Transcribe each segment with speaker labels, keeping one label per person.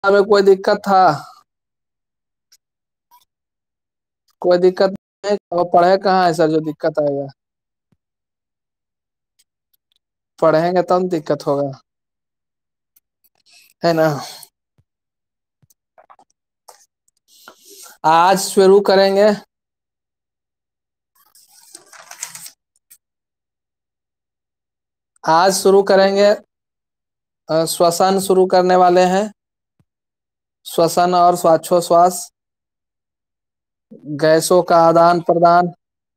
Speaker 1: में कोई दिक्कत था? कोई दिक्कत नहीं, और पढ़े कहाँ है सर जो दिक्कत आएगा? पढ़ेंगे तब दिक्कत होगा, है ना। आज शुरू करेंगे। आज शुरू करेंगे। श्वसन शुरू करने वाले हैं। श्वसन और श्वासोच्छ्वास, गैसों का आदान प्रदान।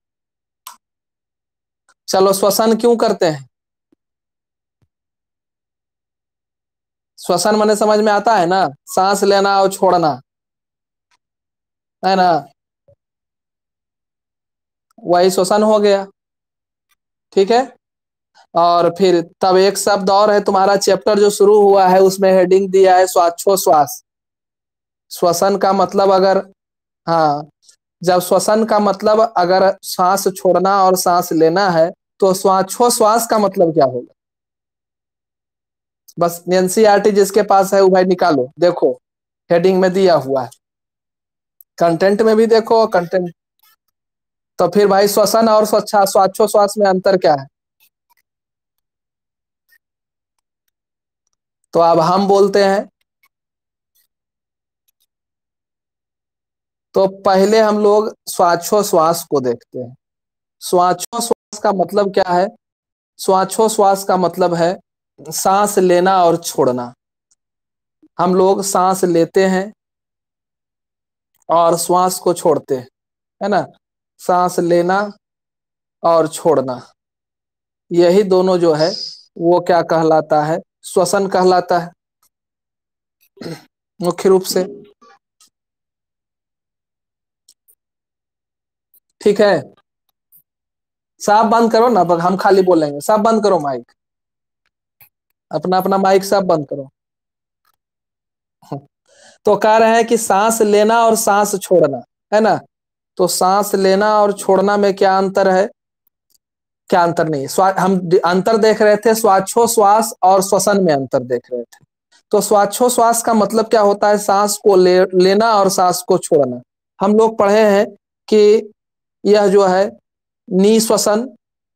Speaker 1: चलो, श्वसन क्यों करते हैं? श्वसन माने समझ में आता है ना, सांस लेना और छोड़ना, है ना। वही श्वसन हो गया। ठीक है। और फिर तब एक शब्द और है, तुम्हारा चैप्टर जो शुरू हुआ है उसमें हेडिंग दिया है श्वासोच्छ्वास। श्वसन का मतलब अगर, हाँ, जब श्वसन का मतलब अगर सांस छोड़ना और सांस लेना है तो श्वासोच्छ्वास का मतलब क्या होगा? बस एनसीईआरटी जिसके पास है वो भाई निकालो, देखो हेडिंग में दिया हुआ है, कंटेंट में भी देखो कंटेंट। तो फिर भाई श्वसन और श्वासोच्छ्वास में अंतर क्या है? तो अब हम बोलते हैं। तो पहले हम लोग श्वासोच्छ्वास को देखते हैं। श्वासोच्छ्वास का मतलब क्या है? श्वासोच्छ्वास का मतलब है सांस लेना और छोड़ना। हम लोग सांस लेते हैं और श्वास को छोड़ते हैं, है ना। सांस लेना और छोड़ना, यही दोनों जो है वो क्या कहलाता है? श्वसन कहलाता है मुख्य रूप से। ठीक है। सब बंद करो ना, हम खाली बोलेंगे। सब बंद करो माइक, अपना अपना माइक सब बंद करो। तो कह रहे हैं कि सांस लेना और सांस छोड़ना, है ना। तो सांस लेना और छोड़ना में क्या अंतर है? क्या अंतर नहीं, हम अंतर देख रहे थे श्वासोच्छ्वास और श्वसन में अंतर देख रहे थे। तो श्वासोच्छ्वास का मतलब क्या होता है? सांस को लेना और सांस को छोड़ना। हम लोग पढ़े हैं कि यह जो है निःश्वसन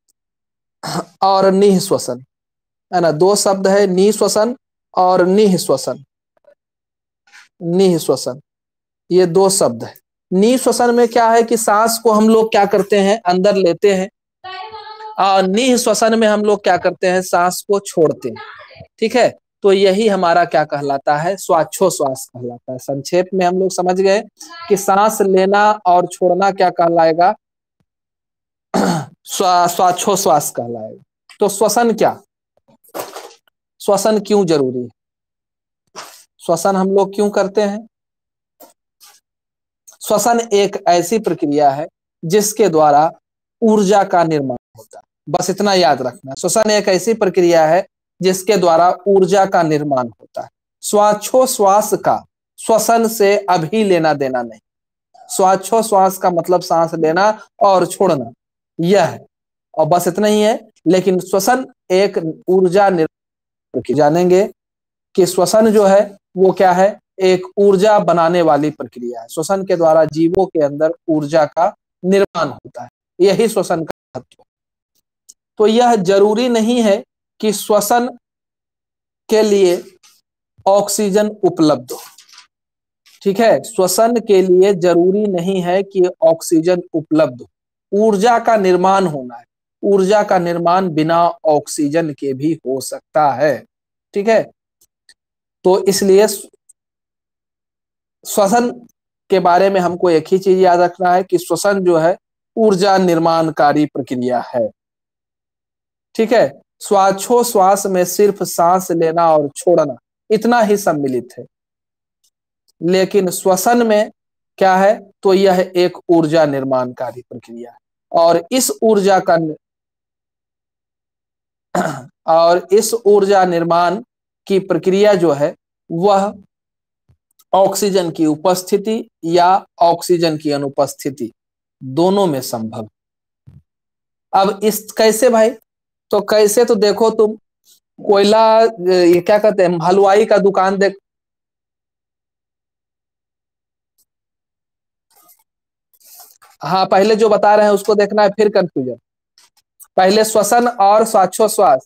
Speaker 1: और निःश्वसन, है ना। दो शब्द है, निःश्वसन और निःश्वसन। निःश्वसन, ये दो शब्द है। निःश्वसन में क्या है कि सांस को हम लोग क्या करते हैं? अंदर लेते हैं। और निःश्वसन में हम लोग क्या करते हैं? सांस को छोड़ते हैं। ठीक है। तो यही हमारा क्या कहलाता है? श्वासोच्छ्वास कहलाता है। संक्षेप में हम लोग समझ गए कि सांस लेना और छोड़ना क्या कहलाएगा? श्वासोच्छ्वास कहलाएगा। तो श्वसन क्या, श्वसन क्यों जरूरी है? श्वसन हम लोग क्यों करते हैं? श्वसन एक ऐसी प्रक्रिया है जिसके द्वारा ऊर्जा का निर्माण होता है। बस इतना याद रखना, श्वसन एक ऐसी प्रक्रिया है जिसके द्वारा ऊर्जा का निर्माण होता है। श्वासोच्छ्वास का श्वसन से अभी लेना देना नहीं। श्वासोच्छ्वास का मतलब सांस लेना और छोड़ना, यह है। और बस इतना ही है। लेकिन श्वसन एक ऊर्जा निर्माण, जानेंगे कि श्वसन जो है वो क्या है? एक ऊर्जा बनाने वाली प्रक्रिया है। श्वसन के द्वारा जीवों के अंदर ऊर्जा का निर्माण होता है, यही श्वसन का तत्व। तो यह जरूरी नहीं है कि श्वसन के लिए ऑक्सीजन उपलब्ध हो। ठीक है, श्वसन के लिए जरूरी नहीं है कि ऑक्सीजन उपलब्ध हो, ऊर्जा का निर्माण होना है। ऊर्जा का निर्माण बिना ऑक्सीजन के भी हो सकता है। ठीक है। तो इसलिए श्वसन के बारे में हमको एक ही चीज याद रखना है कि श्वसन जो है ऊर्जा निर्माणकारी प्रक्रिया है। ठीक है। श्वासोच्छ्वास में सिर्फ सांस लेना और छोड़ना इतना ही सम्मिलित है। लेकिन श्वसन में क्या है? तो यह एक ऊर्जा निर्माणकारी प्रक्रिया है। और इस ऊर्जा निर्माण की प्रक्रिया जो है वह ऑक्सीजन की उपस्थिति या ऑक्सीजन की अनुपस्थिति दोनों में संभव। अब इस कैसे भाई? तो कैसे, तो देखो तुम कोयला, ये क्या कहते हैं, हलवाई का दुकान देख, हाँ, पहले जो बता रहे हैं उसको देखना है, फिर कंफ्यूजन। पहले श्वसन और श्वासोश्वास।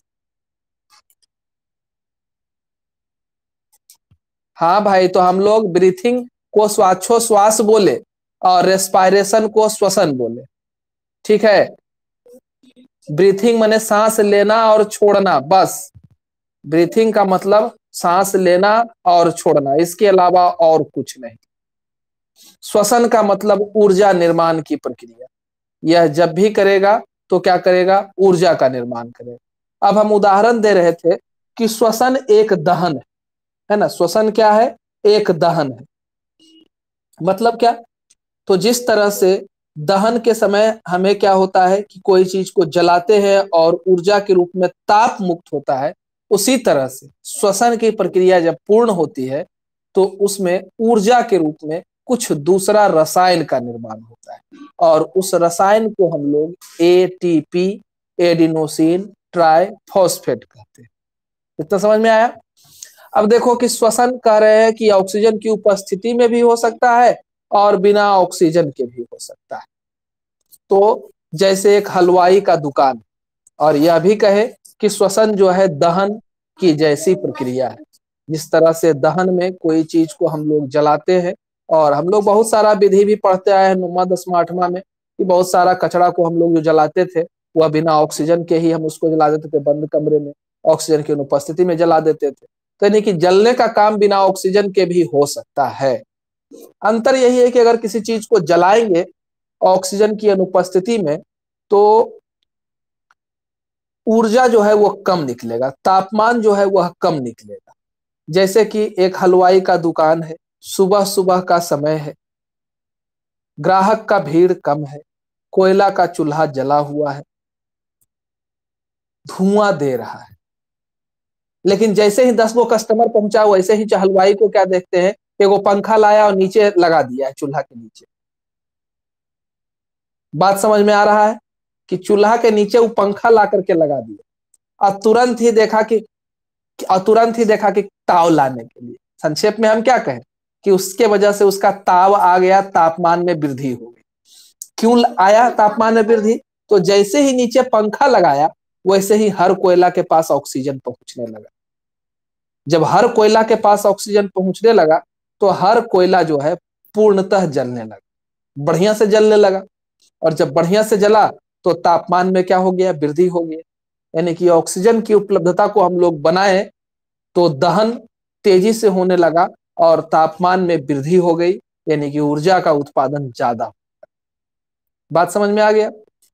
Speaker 1: हाँ भाई, तो हम लोग ब्रीथिंग को श्वासोश्वास बोले और रेस्पायरेशन को श्वसन बोले। ठीक है। ब्रीथिंग माने सांस लेना और छोड़ना, बस। ब्रीथिंग का मतलब सांस लेना और छोड़ना, इसके अलावा और कुछ नहीं। श्वसन का मतलब ऊर्जा निर्माण की प्रक्रिया। यह जब भी करेगा तो क्या करेगा, ऊर्जा का निर्माण करेगा। अब हम उदाहरण दे रहे थे कि श्वसन एक दहन है ना। श्वसन क्या है, एक दहन है। मतलब क्या, तो जिस तरह से दहन के समय हमें क्या होता है कि कोई चीज को जलाते हैं और ऊर्जा के रूप में ताप मुक्त होता है, उसी तरह से श्वसन की प्रक्रिया जब पूर्ण होती है तो उसमें ऊर्जा के रूप में कुछ दूसरा रसायन का निर्माण होता है, और उस रसायन को हम लोग एटीपी, एडिनोसिन ट्राइफॉस्फेट कहते हैं। इतना समझ में आया। अब देखो कि श्वसन कह रहे हैं कि ऑक्सीजन की उपस्थिति में भी हो सकता है और बिना ऑक्सीजन के भी हो सकता है। तो जैसे एक हलवाई का दुकान, और यह भी कहे कि श्वसन जो है दहन की जैसी प्रक्रिया है। जिस तरह से दहन में कोई चीज को हम लोग जलाते हैं, और हम लोग बहुत सारा विधि भी पढ़ते आए हैं 9वां 10वां 8वां में, कि बहुत सारा कचरा को हम लोग जो जलाते थे वह बिना ऑक्सीजन के ही हम उसको जला देते थे, बंद कमरे में ऑक्सीजन की अनुपस्थिति में जला देते थे। तो यानी कि जलने का काम बिना ऑक्सीजन के भी हो सकता है। अंतर यही है कि अगर किसी चीज को जलाएंगे ऑक्सीजन की अनुपस्थिति में तो ऊर्जा जो है वो कम निकलेगा, तापमान जो है वह कम निकलेगा। जैसे कि एक हलवाई का दुकान है, सुबह सुबह का समय है, ग्राहक का भीड़ कम है, कोयला का चूल्हा जला हुआ है, धुआं दे रहा है। लेकिन जैसे ही 10 गो कस्टमर पहुंचा, वैसे ही हलवाई को क्या देखते हैं, एगो पंखा लाया और नीचे लगा दिया है, चूल्हा के नीचे। बात समझ में आ रहा है कि चूल्हा के नीचे वो पंखा ला करके लगा दिया, और तुरंत ही देखा कि ताव लाने के लिए, संक्षेप में हम क्या कहें कि उसके वजह से उसका ताव आ गया, तापमान में वृद्धि हो गई। क्यों आया तापमान में वृद्धि, तो जैसे ही नीचे पंखा लगाया वैसे ही हर कोयला के पास ऑक्सीजन पहुंचने लगा। जब हर कोयला के पास ऑक्सीजन पहुंचने लगा तो हर कोयला जो है पूर्णतः जलने लगा, बढ़िया से जलने लगा। और जब बढ़िया से जला तो तापमान में क्या हो गया, वृद्धि हो गई। यानी कि ऑक्सीजन की उपलब्धता को हम लोग बनाए तो दहन तेजी से होने लगा और तापमान में वृद्धि हो गई, यानी कि ऊर्जा का उत्पादन ज्यादा। बात समझ में आ गया।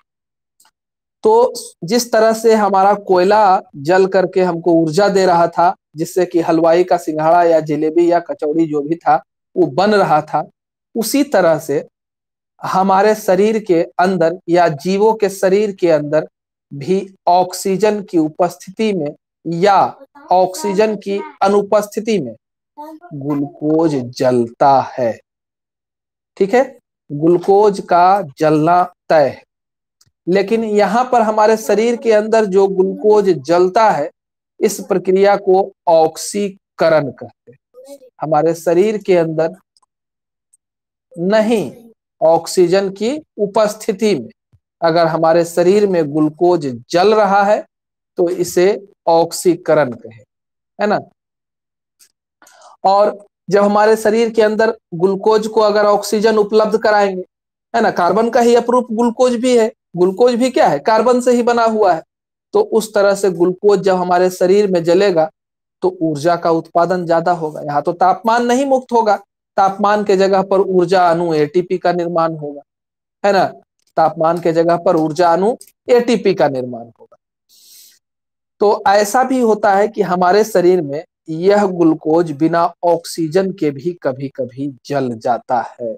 Speaker 1: तो जिस तरह से हमारा कोयला जल करके हमको ऊर्जा दे रहा था, जिससे कि हलवाई का सिंघाड़ा या जलेबी या कचौड़ी जो भी था वो बन रहा था, उसी तरह से हमारे शरीर के अंदर या जीवों के शरीर के अंदर भी ऑक्सीजन की उपस्थिति में या ऑक्सीजन की अनुपस्थिति में ग्लूकोज जलता है। ठीक है, ग्लूकोज का जलना तय है। लेकिन यहां पर हमारे शरीर के अंदर जो ग्लूकोज जलता है, इस प्रक्रिया को ऑक्सीकरण कहते हैं। हमारे शरीर के अंदर नहीं, ऑक्सीजन की उपस्थिति में अगर हमारे शरीर में ग्लूकोज जल रहा है तो इसे ऑक्सीकरण कहे, है ना। और जब हमारे शरीर के अंदर ग्लूकोज को अगर ऑक्सीजन उपलब्ध कराएंगे, है ना, कार्बन का ही अप्रूप ग्लूकोज भी है, ग्लूकोज भी क्या है, कार्बन से ही बना हुआ है। तो उस तरह से ग्लूकोज जब हमारे शरीर में जलेगा तो ऊर्जा का उत्पादन ज्यादा होगा। यहाँ तो तापमान नहीं मुक्त होगा, तापमान के जगह पर ऊर्जा अणु एटीपी का निर्माण होगा, है ना। तापमान के जगह पर ऊर्जा अणु एटीपी का निर्माण होगा। तो ऐसा भी होता है कि हमारे शरीर में यह ग्लूकोज बिना ऑक्सीजन के भी कभी कभी जल जाता है।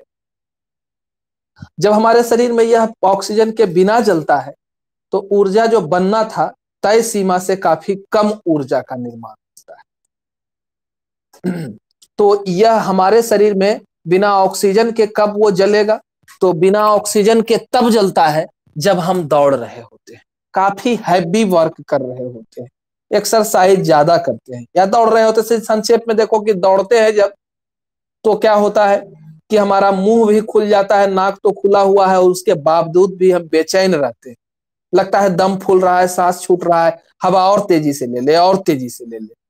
Speaker 1: जब हमारे शरीर में यह ऑक्सीजन के बिना जलता है तो ऊर्जा जो बनना था तय सीमा से काफी कम ऊर्जा का निर्माण होता है। तो यह हमारे शरीर में बिना ऑक्सीजन के कब वो जलेगा, तो बिना ऑक्सीजन के तब जलता है जब हम दौड़ रहे होते हैं, काफी हैवी वर्क कर रहे होते हैं, एक्सरसाइज ज्यादा करते हैं या दौड़ रहे होते हैं। संक्षेप में देखो कि दौड़ते हैं जब, तो क्या होता है कि हमारा मुंह भी खुल जाता है, नाक तो खुला हुआ है और उसके बावजूद भी हम बेचैन रहते हैं। लगता है दम फूल रहा है, सांस छूट रहा है, हवा और तेजी से ले ले और तेजी से ले ले।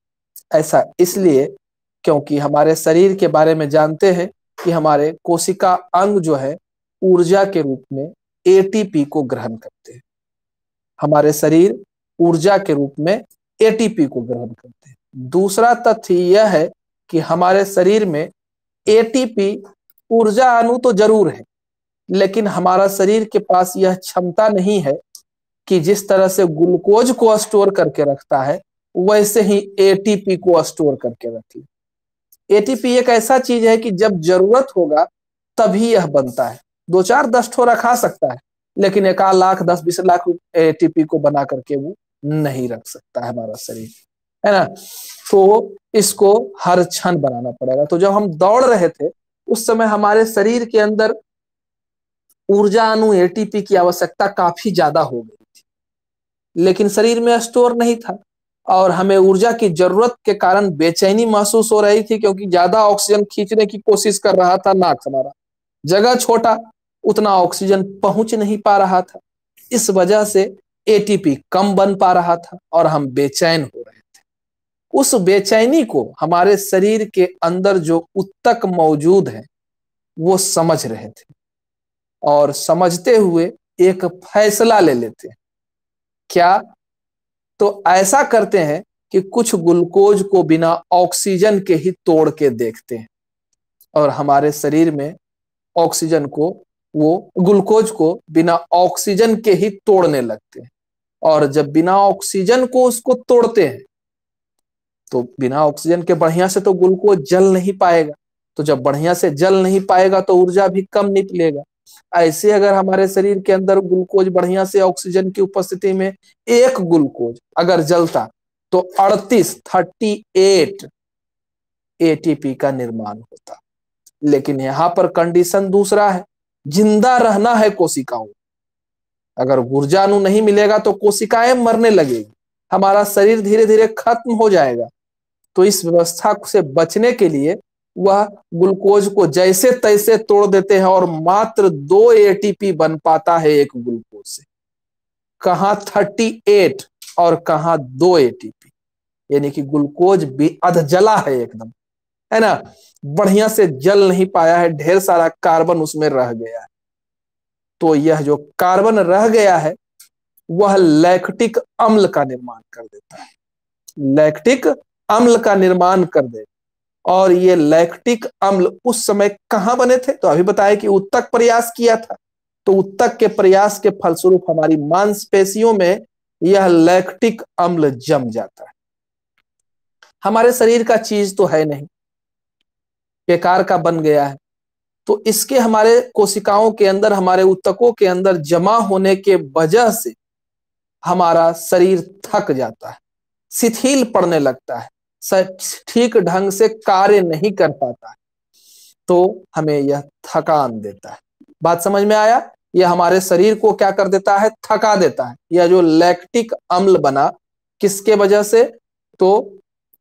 Speaker 1: ऐसा इसलिए क्योंकि हमारे शरीर के बारे में जानते हैं कि हमारे कोशिका अंग जो है ऊर्जा के रूप में एटीपी को ग्रहण करते हैं। हमारे शरीर ऊर्जा के रूप में एटीपी को ग्रहण करते हैं। दूसरा तथ्य यह है कि हमारे शरीर में एटीपी ऊर्जा अणु तो जरूर है, लेकिन हमारा शरीर के पास यह क्षमता नहीं है कि जिस तरह से ग्लूकोज को स्टोर करके रखता है वैसे ही एटीपी को स्टोर करके रखे। एटीपी एक ऐसा चीज है कि जब जरूरत होगा तभी यह बनता है। 2-4-10 ठो रखा सकता है, लेकिन 1 लाख 10-20 लाख एटीपी को बना करके वो नहीं रख सकता है हमारा शरीर, है ना। तो इसको हर क्षण बनाना पड़ेगा। तो जब हम दौड़ रहे थे उस समय हमारे शरीर के अंदर ऊर्जा अणु एटीपी की आवश्यकता काफी ज्यादा हो गई थी, लेकिन शरीर में स्टोर नहीं था और हमें ऊर्जा की जरूरत के कारण बेचैनी महसूस हो रही थी, क्योंकि ज्यादा ऑक्सीजन खींचने की कोशिश कर रहा था नाक हमारा, जगह छोटा, उतना ऑक्सीजन पहुंच नहीं पा रहा था। इस वजह से एटीपी कम बन पा रहा था और हम बेचैन हो रहे थे। उस बेचैनी को हमारे शरीर के अंदर जो ऊतक मौजूद है वो समझ रहे थे और समझते हुए एक फैसला ले लेते हैं। क्या? तो ऐसा करते हैं कि कुछ ग्लूकोज को बिना ऑक्सीजन के ही तोड़ के देखते हैं और हमारे शरीर में ऑक्सीजन को, वो ग्लूकोज को बिना ऑक्सीजन के ही तोड़ने लगते हैं। और जब बिना ऑक्सीजन को उसको तोड़ते हैं तो बिना ऑक्सीजन के बढ़िया से तो ग्लूकोज जल नहीं पाएगा, तो जब बढ़िया से जल नहीं पाएगा तो ऊर्जा भी कम निकलेगा। ऐसे अगर हमारे शरीर के अंदर ग्लूकोज बढ़िया से ऑक्सीजन की उपस्थिति में एक ग्लूकोज अगर जलता तो 38 एटीपी का निर्माण होता। लेकिन यहां पर कंडीशन दूसरा है, जिंदा रहना है कोशिकाओं। अगर ऊर्जा अणु नहीं मिलेगा तो कोशिकाएं मरने लगेगी, हमारा शरीर धीरे धीरे खत्म हो जाएगा। तो इस व्यवस्था से बचने के लिए वह ग्लूकोज को जैसे तैसे तोड़ देते हैं और मात्र 2 एटीपी बन पाता है एक ग्लूकोज से। कहां 38 और कहां 2 एटीपी, यानी कि ग्लूकोज भी अधजला है एकदम, है ना, बढ़िया से जल नहीं पाया है, ढेर सारा कार्बन उसमें रह गया है। तो यह जो कार्बन रह गया है वह लैक्टिक अम्ल का निर्माण कर देता है, लैक्टिक अम्ल का निर्माण कर दे। और ये लैक्टिक अम्ल उस समय कहां बने थे? तो अभी बताया कि उत्तक प्रयास किया था, तो उत्तक के प्रयास के फलस्वरूप हमारी मांसपेशियों में यह लैक्टिक अम्ल जम जाता है। हमारे शरीर का चीज तो है नहीं, बेकार का बन गया है, तो इसके हमारे कोशिकाओं के अंदर, हमारे उत्तकों के अंदर जमा होने के वजह से हमारा शरीर थक जाता है, शिथिल पड़ने लगता है, ठीक ढंग से कार्य नहीं कर पाता है, तो हमें यह थकान देता है। बात समझ में आया? यह हमारे शरीर को क्या कर देता है? थका देता है। यह जो लैक्टिक अम्ल बना किसके वजह से? तो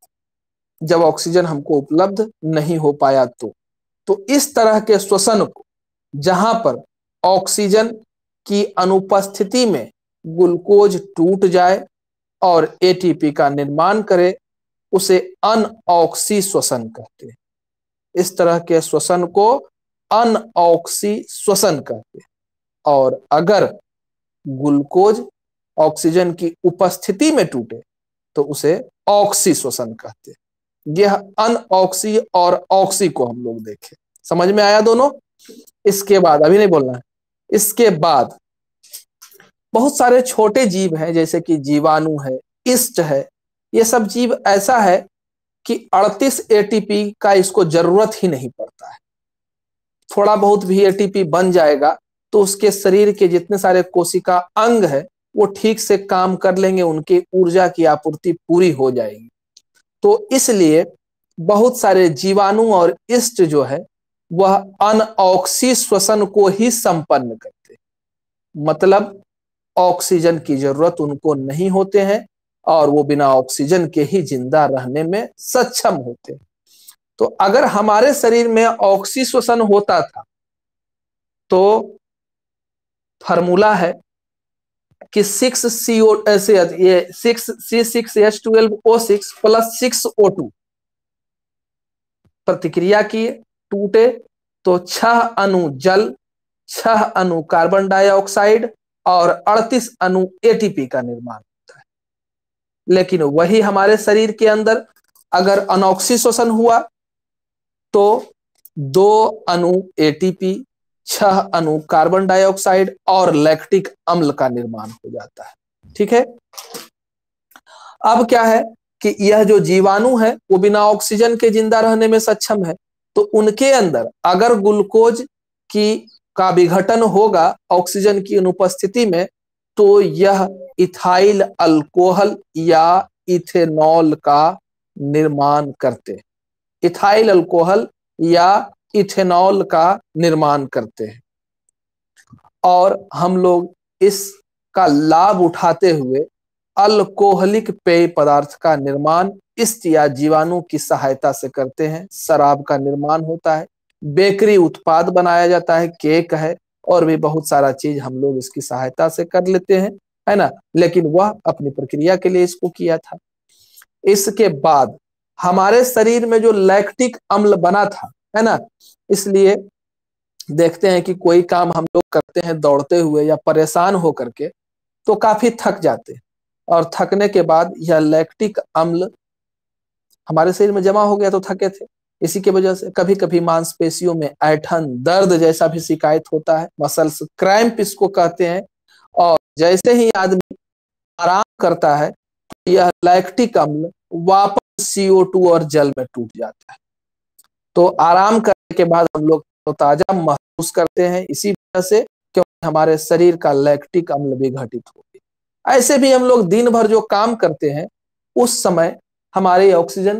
Speaker 1: जब ऑक्सीजन हमको उपलब्ध नहीं हो पाया तो इस तरह के श्वसन को, जहां पर ऑक्सीजन की अनुपस्थिति में ग्लूकोज टूट जाए और एटीपी का निर्माण करे, उसे अनऑक्सी श्वसन कहते हैं। इस तरह के श्वसन को अनऑक्सी श्वसन कहते हैं। और अगर ग्लूकोज ऑक्सीजन की उपस्थिति में टूटे तो उसे ऑक्सी श्वसन कहते हैं। यह अनऑक्सी और ऑक्सी को हम लोग देखें। समझ में आया दोनों? इसके बाद, अभी नहीं बोलना है, इसके बाद बहुत सारे छोटे जीव हैं, जैसे कि जीवाणु है, ईस्ट है। ये सब जीव ऐसा है कि 38 एटीपी का इसको जरूरत ही नहीं पड़ता है। थोड़ा बहुत भी एटीपी बन जाएगा तो उसके शरीर के जितने सारे कोशिका अंग है वो ठीक से काम कर लेंगे, उनकी ऊर्जा की आपूर्ति पूरी हो जाएगी। तो इसलिए बहुत सारे जीवाणु और ईस्ट जो है वह अनऑक्सी श्वसन को ही संपन्न करते, मतलब ऑक्सीजन की जरूरत उनको नहीं होते हैं और वो बिना ऑक्सीजन के ही जिंदा रहने में सक्षम होते हैं। तो अगर हमारे शरीर में ऑक्सीश्वसन होता था तो फार्मूला है कि 6CO ऐसे ये 6C6H12O6 प्लस 6O2 प्रतिक्रिया किए, टूटे, तो 6 अणु जल, 6 अणु कार्बन डाइऑक्साइड और 38 अणु एटीपी का निर्माण होता है। लेकिन वही हमारे शरीर के अंदर अगर अनऑक्सीश्वसन हुआ तो 2 अणु एटीपी, 6 अणु कार्बन डाइऑक्साइड और लैक्टिक अम्ल का निर्माण हो जाता है। ठीक है। अब क्या है कि यह जो जीवाणु है वो बिना ऑक्सीजन के जिंदा रहने में सक्षम है, तो उनके अंदर अगर ग्लूकोज की का विघटन होगा ऑक्सीजन की अनुपस्थिति में, तो यह इथाइल अल्कोहल या इथेनॉल का निर्माण करते हैं। इथाइल अल्कोहल या इथेनॉल का निर्माण करते हैं और हम लोग इसका लाभ उठाते हुए अल्कोहलिक पेय पदार्थ का निर्माण इस या जीवाणु की सहायता से करते हैं। शराब का निर्माण होता है, बेकरी उत्पाद बनाया जाता है, केक है और भी बहुत सारा चीज हम लोग इसकी सहायता से कर लेते हैं, है ना। लेकिन वह अपनी प्रक्रिया के लिए इसको किया था। इसके बाद हमारे शरीर में जो लैक्टिक अम्ल बना था, है ना, इसलिए देखते हैं कि कोई काम हम लोग करते हैं दौड़ते हुए या परेशान होकर के तो काफी थक जाते हैं और थकने के बाद यह लैक्टिक अम्ल हमारे शरीर में जमा हो गया तो थके थे। इसी की वजह से कभी कभी मांसपेशियों में ऐठन, दर्द जैसा भी शिकायत होता है, मसल्स क्रैम्प इसको कहते हैं। और जैसे ही आदमी आराम करता है तो यह लैक्टिक अम्ल वापस CO2 और जल में टूट जाता है। तो आराम करने के बाद हम लोग तो ताजा महसूस करते हैं, इसी वजह से क्योंकि हमारे शरीर का लैक्टिक अम्ल भी घटित हो गया। ऐसे भी हम लोग दिन भर जो काम करते हैं उस समय हमारी ऑक्सीजन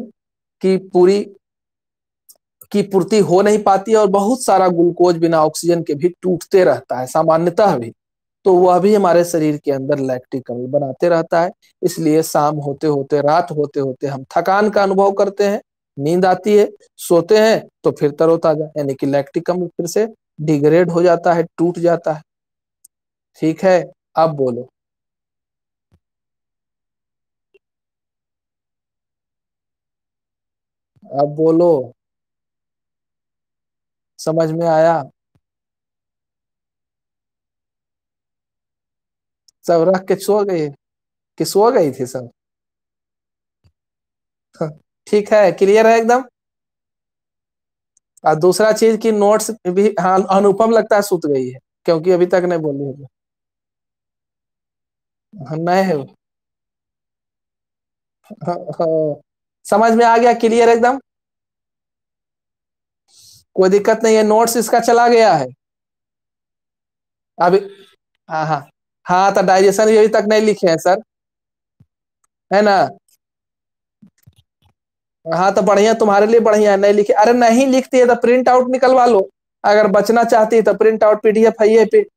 Speaker 1: की पूर्ति हो नहीं पाती है और बहुत सारा ग्लूकोज बिना ऑक्सीजन के भी टूटते रहता है सामान्यतः भी, तो वह भी हमारे शरीर के अंदर लैक्टिक अम्ल बनाते रहता है। इसलिए शाम होते होते, रात होते होते हम थकान का अनुभव करते हैं, नींद आती है, सोते हैं तो फिर तरोताजा, यानी कि लैक्टिक अम्ल फिर से डिग्रेड हो जाता है, टूट जाता है। ठीक है, अब बोलो। अब बोलो, समझ में आया? सब रख के सो गई कि सो गई थी सब? ठीक है, क्लियर है एकदम। और दूसरा चीज की नोट्स भी, हाँ, अनुपम लगता है सुत गई है क्योंकि अभी तक नहीं बोली है। हाँ, नहीं है। हाँ, हाँ, समझ में आ गया, क्लियर एकदम। कोई दिक्कत नहीं है, नोट्स इसका चला गया है अभी। हाँ हाँ। हाँ, तो डाइजेशन भी अभी तक नहीं लिखे हैं सर, है ना। हाँ, तो बढ़िया, तुम्हारे लिए बढ़िया है, नहीं लिखे। अरे नहीं लिखती है तो प्रिंट आउट निकलवा लो, अगर बचना चाहती है तो प्रिंट आउट PDF है ये पे।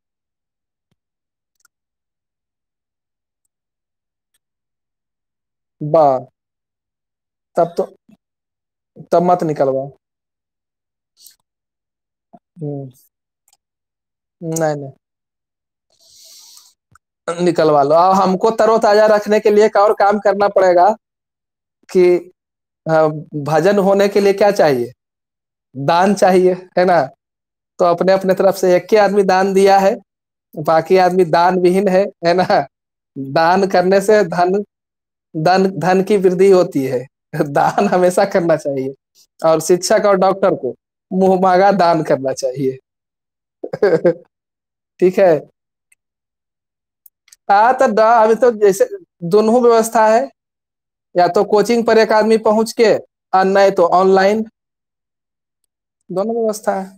Speaker 1: बा तब तो, तब मत निकलवाओ। हम्म, नहीं नहीं, निकलवा लो। अब हमको तरोताजा रखने के लिए एक और काम करना पड़ेगा कि भजन होने के लिए क्या चाहिए? दान चाहिए, है ना। तो अपने अपने तरफ से एक के आदमी दान दिया है, बाकी आदमी दान विहीन है ना। दान करने से धन धन धन की वृद्धि होती है। दान हमेशा करना चाहिए और शिक्षक और डॉक्टर को मुंह मांगा दान करना चाहिए। ठीक है। तो अभी तो जैसे दोनों व्यवस्था है, या तो कोचिंग पर एक आदमी पहुंच के और नहीं तो ऑनलाइन, दोनों व्यवस्था है।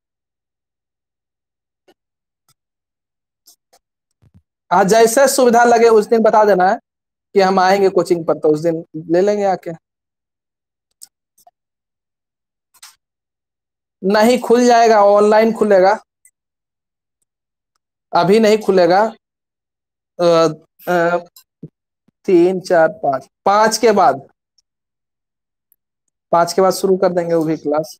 Speaker 1: हाँ, जैसे सुविधा लगे उस दिन बता देना है कि हम आएंगे कोचिंग पर, तो उस दिन ले लेंगे आके। नहीं, खुल जाएगा, ऑनलाइन खुलेगा। अभी नहीं खुलेगा। अ, अ, 3 4 5, 5 के बाद। 5 के बाद शुरू कर देंगे वो भी क्लास।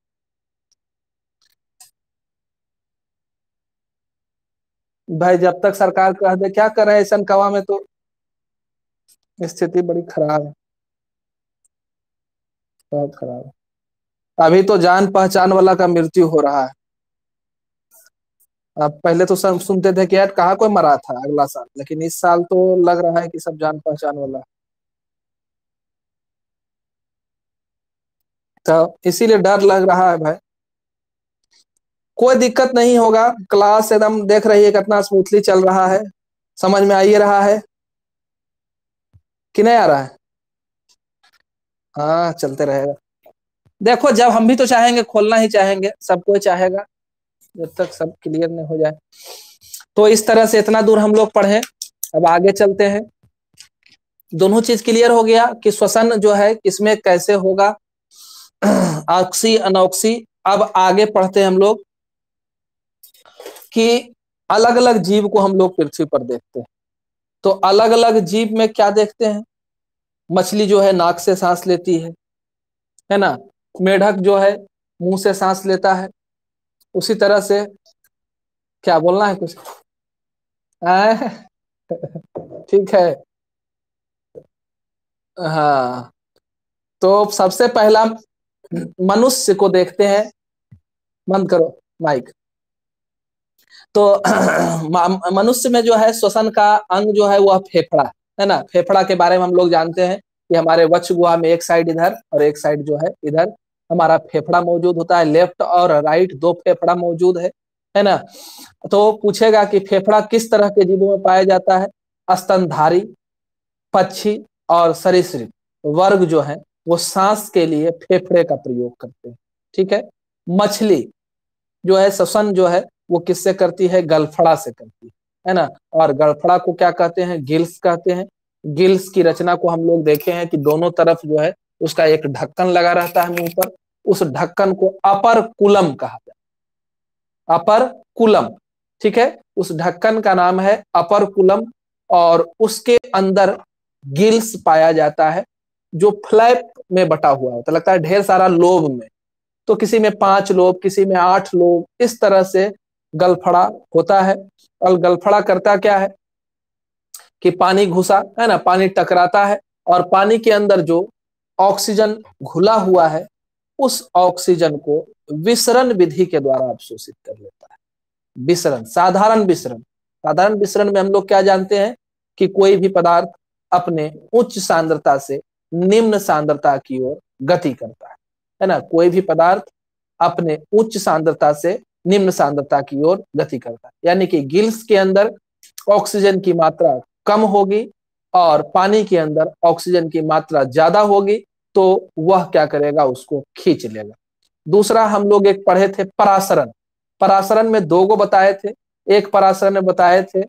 Speaker 1: भाई जब तक सरकार कह दे, क्या कर रहे हैं ऐसा कवा में, तो स्थिति बड़ी खराब है, बहुत खराब है। अभी तो जान पहचान वाला का मृत्यु हो रहा है। अब पहले तो सब सुनते थे कि यार कहाँ कोई मरा था अगला साल, लेकिन इस साल तो लग रहा है कि सब जान पहचान वाला। तो इसीलिए डर लग रहा है भाई। कोई दिक्कत नहीं होगा, क्लास एकदम देख रही है कितना स्मूथली चल रहा है, समझ में आ ही रहा है कि नहीं आ रहा है। हाँ चलते रहेगा। देखो जब हम भी तो चाहेंगे, खोलना ही चाहेंगे, सब कोई चाहेगा, जब तक सब क्लियर नहीं हो जाए। तो इस तरह से इतना दूर हम लोग पढ़े, अब आगे चलते हैं। दोनों चीज क्लियर हो गया कि श्वसन जो है किसमें कैसे होगा, ऑक्सी अनॉक्सी। अब आगे पढ़ते हैं हम लोग कि अलग अलग जीव को हम लोग पृथ्वी पर देखते हैं। तो अलग अलग जीव में क्या देखते हैं, मछली जो है नाक से सांस लेती है ना। मेढक जो है मुंह से सांस लेता है। उसी तरह से, क्या बोलना है कुछ? ठीक है। हाँ, तो सबसे पहला मनुष्य को देखते हैं। बंद करो माइक। तो मनुष्य में जो है श्वसन का अंग जो है वह फेफड़ा है ना। फेफड़ा के बारे में हम लोग जानते हैं कि हमारे वक्ष गुहा में एक साइड इधर और एक साइड जो है इधर हमारा फेफड़ा मौजूद होता है। लेफ्ट और राइट दो फेफड़ा मौजूद है ना। तो पूछेगा कि फेफड़ा किस तरह के जीवों में पाया जाता है। स्तनधारी, पक्षी और सरीसृप वर्ग जो है वो सांस के लिए फेफड़े का प्रयोग करते हैं। ठीक है। मछली जो है श्वसन जो है वो किससे करती है, गलफड़ा से करती है ना। और गलफड़ा को क्या कहते हैं, गिल्स कहते हैं। गिल्स की रचना को हम लोग देखे हैं कि दोनों तरफ जो है उसका एक ढक्कन लगा रहता है मुंह पर। उस ढक्कन को अपर कुलम कहा जाता है, अपर कुलम। ठीक है। उस ढक्कन का नाम है अपर कुलम। और उसके अंदर गिल्स पाया जाता है जो फ्लैप में बटा हुआ होता है, लगता है ढेर सारा लोब में। तो किसी में 5 लोब, किसी में 8 लोब, इस तरह से गलफड़ा होता है। और गलफड़ा करता क्या है कि पानी घुसा है ना, पानी टकराता है और पानी के अंदर जो ऑक्सीजन घुला हुआ है उस ऑक्सीजन को विसरण विधि के द्वारा अवशोषित कर लेता है। विसरण, साधारण विसरण। साधारण विसरण में हम लोग क्या जानते हैं कि कोई भी पदार्थ अपने उच्च सांद्रता से निम्न सांद्रता की ओर गति करता है ना। कोई भी पदार्थ अपने उच्च सांद्रता से निम्न सांद्रता की ओर गति करता है, यानी कि गिल्स के अंदर ऑक्सीजन की मात्रा कम होगी और पानी के अंदर ऑक्सीजन की मात्रा ज्यादा होगी, तो वह क्या करेगा, उसको खींच लेगा। दूसरा हम लोग एक पढ़े थे परासरण। परासरण में 2 गो बताए थे। एक परासरण में बताए थे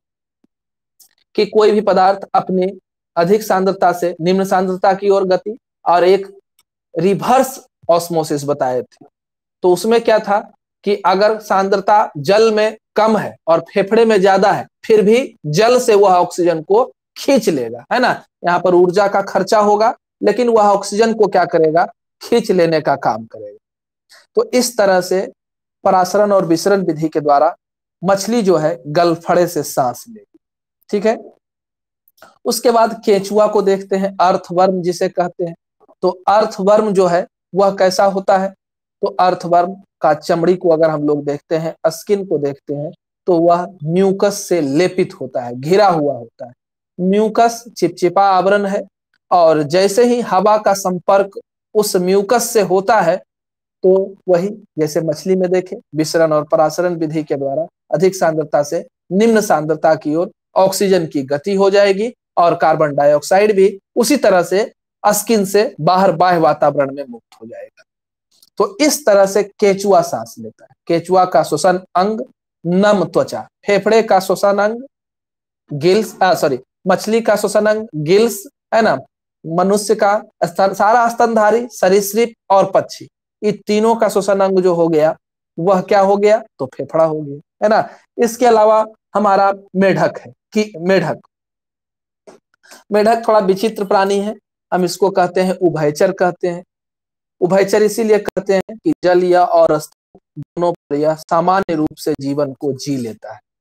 Speaker 1: कि कोई भी पदार्थ अपनी अधिक सांद्रता से निम्न सांद्रता की ओर गति, और एक रिवर्स ऑस्मोसिस बताए थे। तो उसमें क्या था कि अगर सांद्रता जल में कम है और फेफड़े में ज्यादा है, फिर भी जल से वह ऑक्सीजन को खींच लेगा, है ना। यहाँ पर ऊर्जा का खर्चा होगा, लेकिन वह ऑक्सीजन को क्या करेगा, खींच लेने का काम करेगा। तो इस तरह से परासरण और विसरण विधि के द्वारा मछली जो है गलफड़े से सांस लेगी। ठीक है। उसके बाद केचुआ को देखते हैं, अर्थवर्म जिसे कहते हैं। तो अर्थवर्म जो है वह कैसा होता है, तो अर्थवर्म का चमड़ी को अगर हम लोग देखते हैं, स्किन को देखते हैं, तो वह म्यूकस से लेपित होता है, घिरा हुआ होता है। म्यूकस चिपचिपा आवरण है, और जैसे ही हवा का संपर्क उस म्यूकस से होता है, तो वही जैसे मछली में देखे विसरण और परासरण विधि के द्वारा अधिक सांद्रता से निम्न सांद्रता की ओर ऑक्सीजन की गति हो जाएगी, और कार्बन डाइऑक्साइड भी उसी तरह से स्किन से बाहर बाह्य वातावरण में मुक्त हो जाएगा। तो इस तरह से केचुआ सांस लेता है। केचुआ का श्वसन अंग नम त्वचा, फेफड़े का श्वसन अंग गिल्स, सॉरी, मछली का श्वसन अंग गिल्स, है ना। मनुष्य का सारा स्तनधारी, सरीसृप और पक्षी, ये तीनों का श्वसन अंग जो हो गया वह क्या हो गया, तो फेफड़ा हो गया, है ना। इसके अलावा हमारा मेढक है कि मेढक, मेढक थोड़ा विचित्र प्राणी है। हम इसको कहते हैं उभयचर कहते हैं। उभयचर इसीलिए कहते हैं कि जल या और स्थल दोनों पर यह सामान्य रूप से जीवन को जी लेता है।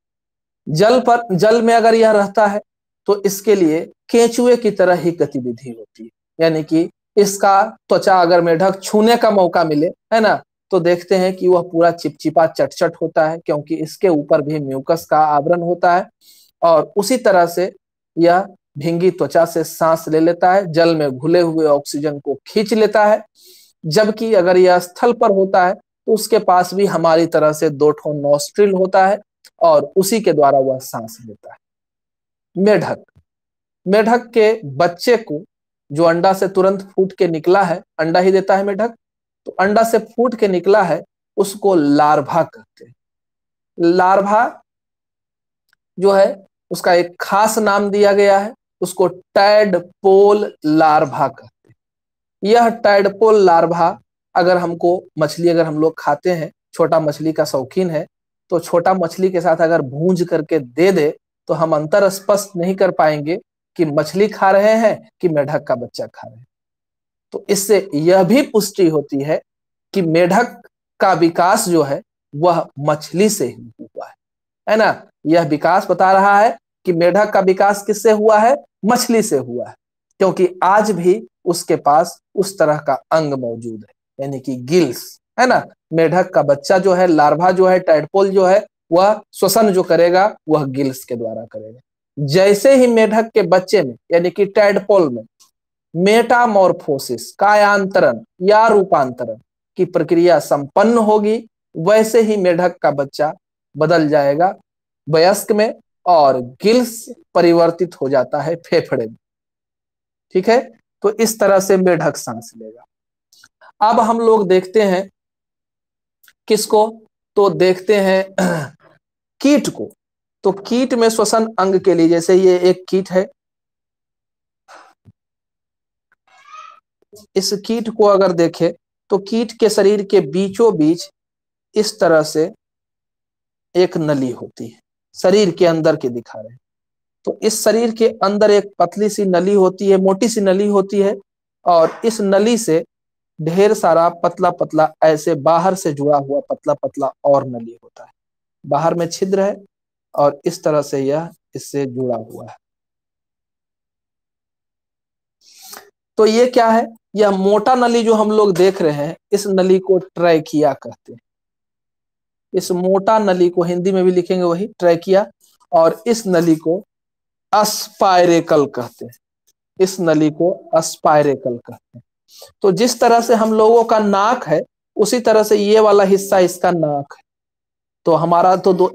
Speaker 1: जल में अगर यह रहता है तो इसके लिए केंचुए की तरह ही गतिविधि होती है, यानी कि इसका त्वचा अगर मेढक छूने का मौका मिले, है ना, तो देखते हैं कि वह पूरा चिपचिपा चटचट होता है, क्योंकि इसके ऊपर भी म्यूकस का आवरण होता है और उसी तरह से यह भींगी त्वचा से सांस ले लेता है, जल में घुले हुए ऑक्सीजन को खींच लेता है। जबकि अगर यह स्थल पर होता है तो उसके पास भी हमारी तरह से दो ठो नॉस्ट्रिल होता है और उसी के द्वारा वह सांस लेता है। मेढक मेढक के बच्चे को, जो अंडा से तुरंत फूट के निकला है, अंडा ही देता है मेढक, तो अंडा से फूट के निकला है उसको लार्भा कहते हैं। लार्भा जो है उसका एक खास नाम दिया गया है, उसको टैडपोल लार्भा कहते हैं। यह टैडपोल लार्भा अगर हमको मछली, अगर हम लोग खाते हैं, छोटा मछली का शौकीन है, तो छोटा मछली के साथ अगर भूंज करके दे दे तो हम अंतर स्पष्ट नहीं कर पाएंगे कि मछली खा रहे हैं कि मेढक का बच्चा खा रहे हैं। तो इससे यह भी पुष्टि होती है कि मेढक का विकास जो है वह मछली से ही हुआ है ना। यह विकास बता रहा है कि मेढक का विकास किससे हुआ है, मछली से हुआ है, क्योंकि आज भी उसके पास उस तरह का अंग मौजूद है, यानी कि गिल्स, है ना। मेढक का बच्चा जो है, लार्वा जो है, टैडपोल जो है, वह श्वसन जो करेगा वह गिल्स के द्वारा करेगा। जैसे ही मेढक के बच्चे में, यानी कि टैडपोल में मेटामॉर्फोसिस, कायांतरण या रूपांतरण की प्रक्रिया संपन्न होगी, वैसे ही मेढक का बच्चा बदल जाएगा वयस्क में और गिल्स परिवर्तित हो जाता है फेफड़े में। ठीक है, तो इस तरह से मेढक सांस लेगा। अब हम लोग देखते हैं किसको, तो देखते हैं कीट को। तो कीट में श्वसन अंग के लिए, जैसे ये एक कीट है, इस कीट को अगर देखें तो कीट के शरीर के बीचों बीच इस तरह से एक नली होती है, शरीर के अंदर के दिखा रहे हैं। तो इस शरीर के अंदर एक पतली सी नली होती है, मोटी सी नली होती है, और इस नली से ढेर सारा पतला पतला ऐसे बाहर से जुड़ा हुआ पतला पतला और नली होता है। बाहर में छिद्र है और इस तरह से यह इससे जुड़ा हुआ है। तो ये क्या है, यह मोटा नली जो हम लोग देख रहे हैं, इस नली को ट्रैकिया कहते हैं। इस मोटा नली को हिंदी में भी लिखेंगे वही ट्रैकिया, और इस नली को अस्पायरेकल कहते हैं। इस नली को अस्पायरेकल कहते हैं। तो जिस तरह से हम लोगों का नाक है, उसी तरह से ये वाला हिस्सा इसका नाक है। तो हमारा तो दो,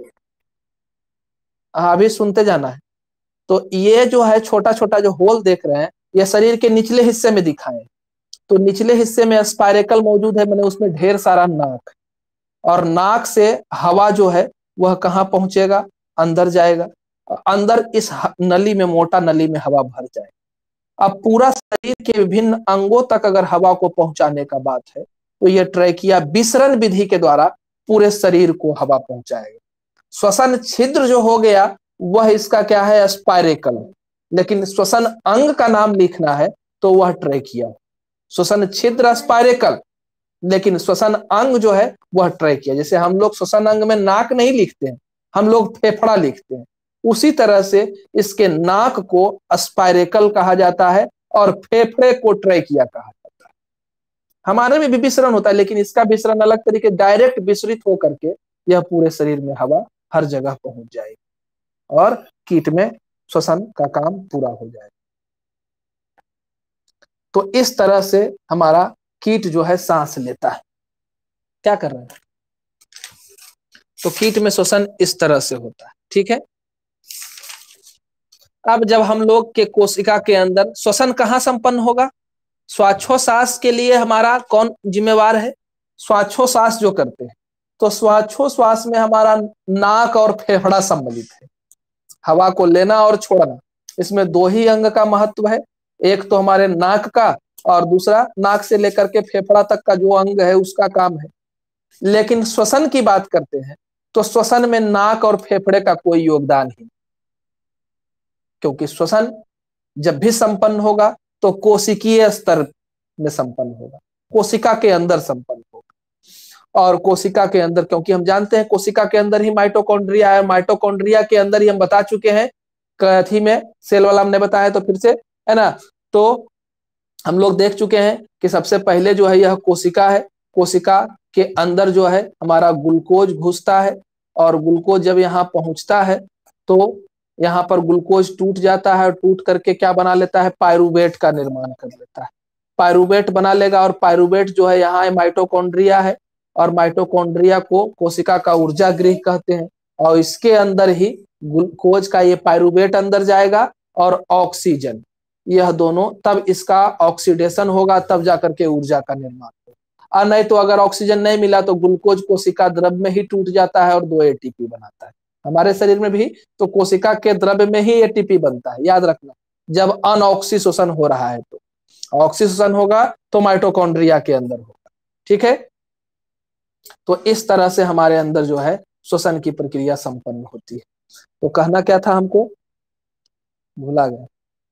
Speaker 1: अभी सुनते जाना है। तो ये जो है छोटा छोटा जो होल देख रहे हैं, ये शरीर के निचले हिस्से में दिखाए। तो निचले हिस्से में स्पायरेकल मौजूद है, मैंने उसमें ढेर सारा नाक है, और नाक से हवा जो है वह कहाँ पहुंचेगा, अंदर जाएगा, अंदर इस नली में, मोटा नली में हवा भर जाएगा। अब पूरा शरीर के विभिन्न अंगों तक अगर हवा को पहुंचाने का बात है, तो यह ट्रैकिया विसरण विधि के द्वारा पूरे शरीर को हवा पहुंचाएगा। श्वसन छिद्र जो हो गया वह इसका क्या है, स्पायरेकल, लेकिन श्वसन अंग का नाम लिखना है तो वह ट्रैकिया। श्वसन छिद्र स्पायरेकल, लेकिन श्वसन अंग जो है वह ट्रैकिया। जैसे हम लोग श्वसन अंग में नाक नहीं लिखते हैं, हम लोग फेफड़ा लिखते हैं, उसी तरह से इसके नाक को स्पायरेकल कहा जाता है और फेफड़े को ट्रैकिया कहा जाता है। हमारे में भी विसरण होता है, लेकिन इसका विसरण अलग तरीके, डायरेक्ट विसरित होकर के यह पूरे शरीर में हवा हर जगह पहुंच जाएगी और कीट में श्वसन का काम पूरा हो जाएगा। तो इस तरह से हमारा कीट जो है सांस लेता है। क्या कर रहे हैं, तो कीट में श्वसन इस तरह से होता है। ठीक है, अब जब हम लोग के कोशिका के अंदर श्वसन कहाँ संपन्न होगा, श्वासोच्छ्वास के लिए हमारा कौन जिम्मेवार है, श्वासोच्छ्वास जो करते हैं, तो श्वासोच्छ्वास में हमारा नाक और फेफड़ा सम्मिलित है। हवा को लेना और छोड़ना, इसमें दो ही अंग का महत्व है, एक तो हमारे नाक का और दूसरा नाक से लेकर के फेफड़ा तक का जो अंग है उसका काम है। लेकिन श्वसन की बात करते हैं तो श्वसन में नाक और फेफड़े का कोई योगदान ही नहीं, क्योंकि श्वसन जब भी संपन्न होगा तो कोशिकीय स्तर में संपन्न होगा। कोशिका के अंदर संपन्न होगा। और कोशिका के अंदर, क्योंकि हम जानते हैं कोशिका के अंदर ही माइटोकॉन्ड्रिया है, माइटोकॉन्ड्रिया के अंदर ही हम बता चुके हैं कथी में, सेल वाला हमने बताया तो फिर से, है ना। तो हम लोग देख चुके हैं कि सबसे पहले जो है यह कोशिका है, कोशिका के अंदर जो है हमारा ग्लूकोज घुसता है, और ग्लूकोज जब यहाँ पहुंचता है तो यहाँ पर ग्लूकोज टूट जाता है, और टूट करके क्या बना लेता है, पायरूवेट का निर्माण कर लेता है। पायरूवेट बना लेगा, और पायरूवेट जो है यहाँ माइटोकॉन्ड्रिया है, और माइटोकॉन्ड्रिया को कोशिका का ऊर्जा गृह कहते हैं, और इसके अंदर ही ग्लूकोज का ये पायरूवेट अंदर जाएगा, और ऑक्सीजन, यह दोनों तब इसका ऑक्सीडेशन होगा, तब जाकर के ऊर्जा का निर्माण होगा। और नहीं तो अगर ऑक्सीजन नहीं मिला तो ग्लूकोज कोशिका द्रव में ही टूट जाता है और 2 एटीपी बनाता है। हमारे शरीर में भी तो कोशिका के द्रव्य में ही एटीपी बनता है, याद रखना। जब अनऑक्सीशोषण हो रहा है तो ऑक्सीशोषण होगा तो माइटोकॉन्ड्रिया के अंदर होगा, ठीक है। तो इस तरह से हमारे अंदर जो है श्वसन की प्रक्रिया संपन्न होती है। तो कहना क्या था हमको, भूला गया,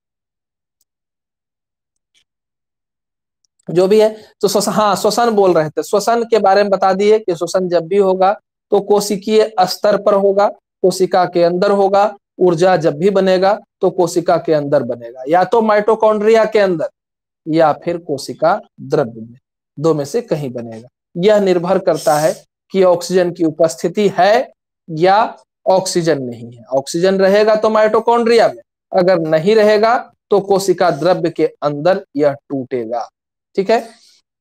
Speaker 1: जो भी है। तो श्वसन, हाँ श्वसन बोल रहे थे, श्वसन के बारे में बता दिए कि श्वसन जब भी होगा तो कोशिकीय स्तर पर होगा, कोशिका के अंदर होगा। ऊर्जा जब भी बनेगा तो कोशिका के अंदर बनेगा, या तो माइटोकॉन्ड्रिया के अंदर या फिर कोशिका द्रव्य में, दो में से कहीं बनेगा। यह निर्भर करता है कि ऑक्सीजन की उपस्थिति है या ऑक्सीजन नहीं है। ऑक्सीजन रहेगा तो माइटोकॉन्ड्रिया में, अगर नहीं रहेगा तो कोशिका द्रव्य के अंदर यह टूटेगा, ठीक है।